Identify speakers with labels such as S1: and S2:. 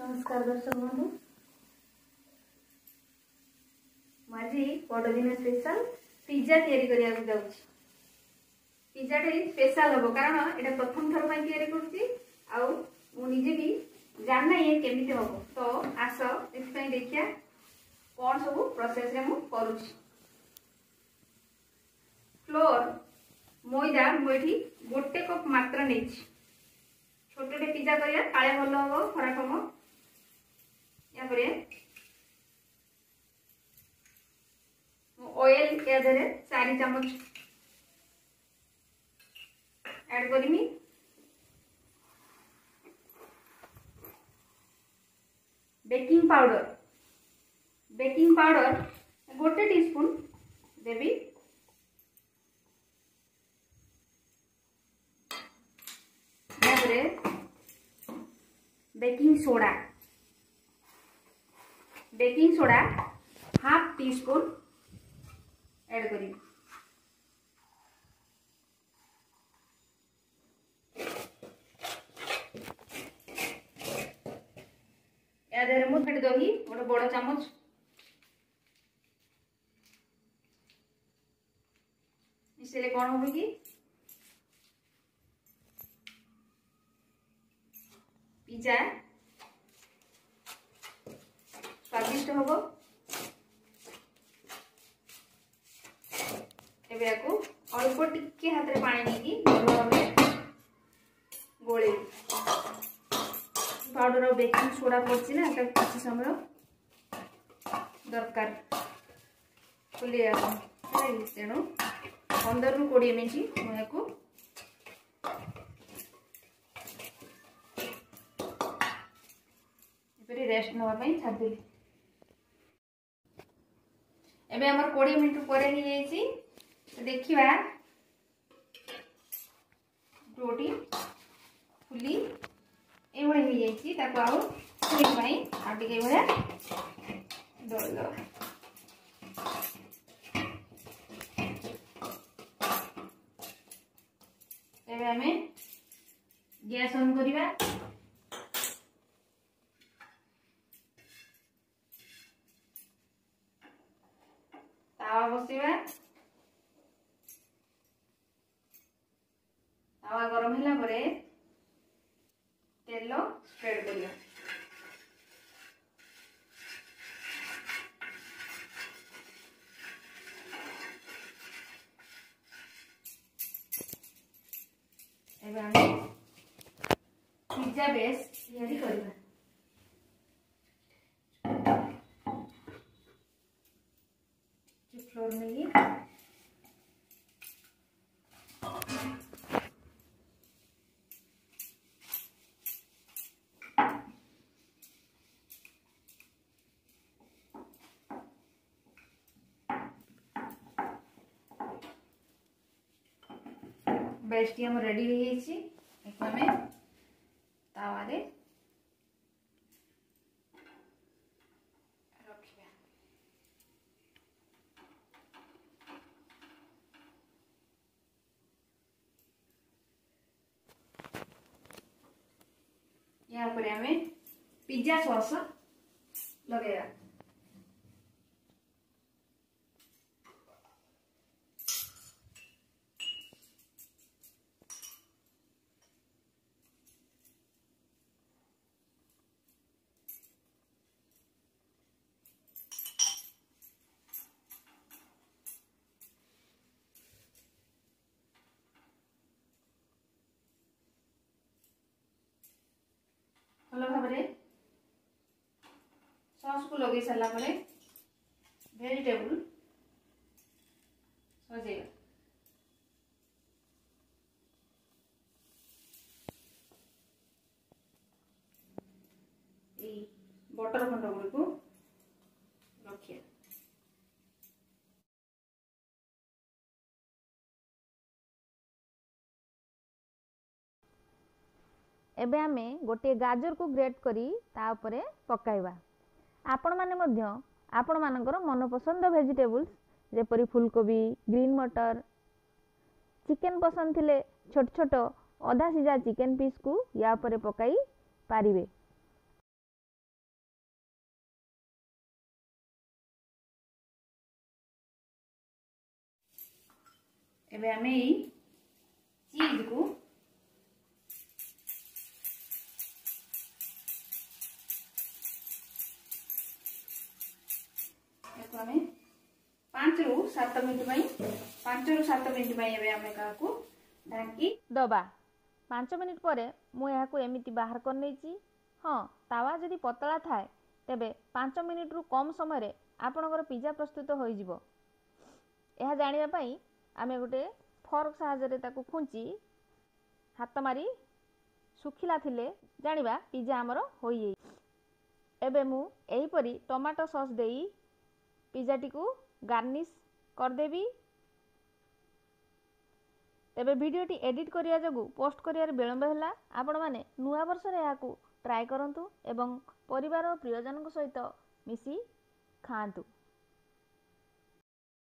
S1: नमस्कार दर्शक बंधु आज बड़दिन स्पेशल पिज्जा तैयारी करने जाऊँगी। पिज्जा स्पेशल हम कारण यहाँ प्रथम थर तैयारी करुचे भी जानना ये केमिति हम तो आस इस देखिया कौन सब प्रोसेस रे मु करूची। फ्लोर मैदा मुझे गोटे कप मात्र नहीं छोटे पिज्जा करिया काले भल हम खराब हम या ऑयल या 4 चम्मच ऐड करमी। बेकिंग पाउडर गोटे टीस्पून देवी। Baking soda half teaspoon add करी। या मुझे दही गोटे बड़ चामच मिसेले कौन हम कि पिज्जा स्वादिष्ट हम। अल्प टिके हाथ में पानी नहीं गोले पाउडर और बेकिंग सोडा पड़ती ना किसी समय दरकार खुले तेणु 15 ରୁ 20 मिनट मुझे रेस्ट नापी छाड़ी। एबे हमर 20 मिनट पर ही जाइए देखिए रोटी फुली ये आगे भाया दल दवा। आम गैस ऑन करवा तावा बसवा तावा गरम होला परे तेल स्प्रेड करिया। एबे हम पिज्जा बेस तैयारी करबा। फ्लोर में ये बेस्ट हम रेडी हो तावारे रखिया। यहाँ पर हमें पिज्जा सॉस लगेगा। भल भाव सॉस को लगे सारा वेजिटेबल सजेगा। बटर खंड गुड़ी को रखिए।
S2: एबे आमे गोटे गाजर को ग्रेट करी ता उपरे पकाइबा। आपण माने मध्य आपण मानकर मनपसंद वेजिटेबल्स जेपरी फूलकोबी ग्रीन मटर चिकेन पसंद थिले छोट छोट अधा सिजा चिकेन पीस को या उपरे पकाई पारिबे।
S1: एबे आमे ई चीज को एको आमे 5 रु 7 मिनिट पई 5 रु 7 मिनिट पई एबे आमे काकू ढाकी
S2: दबा 5 मिनिट पर मु याकू एमिति बाहर कर नेची। हाँ तावा जदि पतला थाए तेबे 5 मिनिट रु कम समय रे आपनकर पिज्जा प्रस्तुत हो जिवो। यह जानिबा पई आमे गोटे फॉर्क सहायता रे ताकू खुंची हाथ मारी सुखिला थिले जानिबा पिज्जा हमरो होई जाई। एबे मु एही परी टमाटो सॉस देई पिज्जा टी को गार्निश कर देबी। तेबे वीडियो टी एडिट करिया जगु पोस्ट करियार विलंब होला। आपण माने नुआ वर्ष रे याकू ट्राई करंतु एवं परिवार और प्रियजन सहित मिसी खांतु।